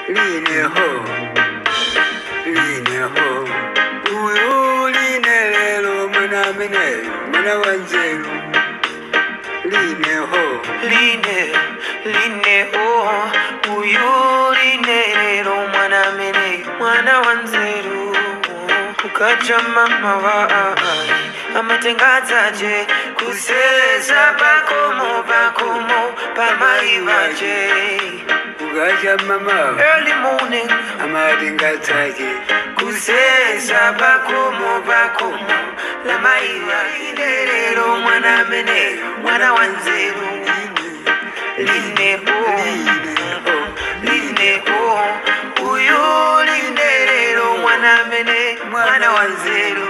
line ho uyu line lelo mwana mene mwana wanzeru line ho uyu line lelo mwana mene mwana wanzeru ukaja mama wa amatengazaje kuseza bakomo pamaivaje ukaja mama early morning amatengazaje kuseza bakomo lamaiva lelo mwana mene mwana wanzeru line uyu line lelo mwana mene mwana wanzeru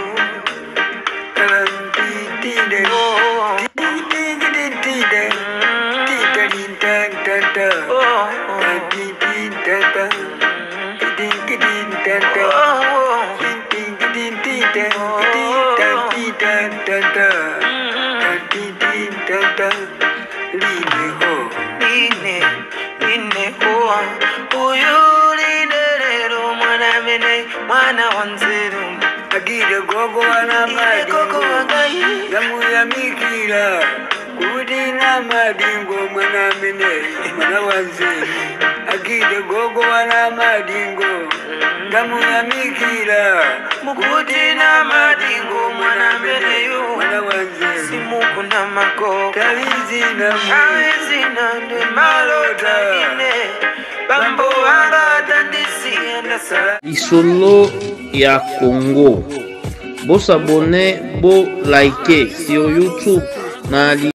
mwana wanzeru agire gogo wana madingo yamu ya mikira kudina madingo mwana mene mwana wanzeru agire gogo wana madingo yamu ya mikira mukudina madingo mwana mene mwana wanzeru simukuna mako talizina de malota ine bambo anga tandisi endasa Lisolo ya Congo. Bo s'abonner, bo liker sur YouTube na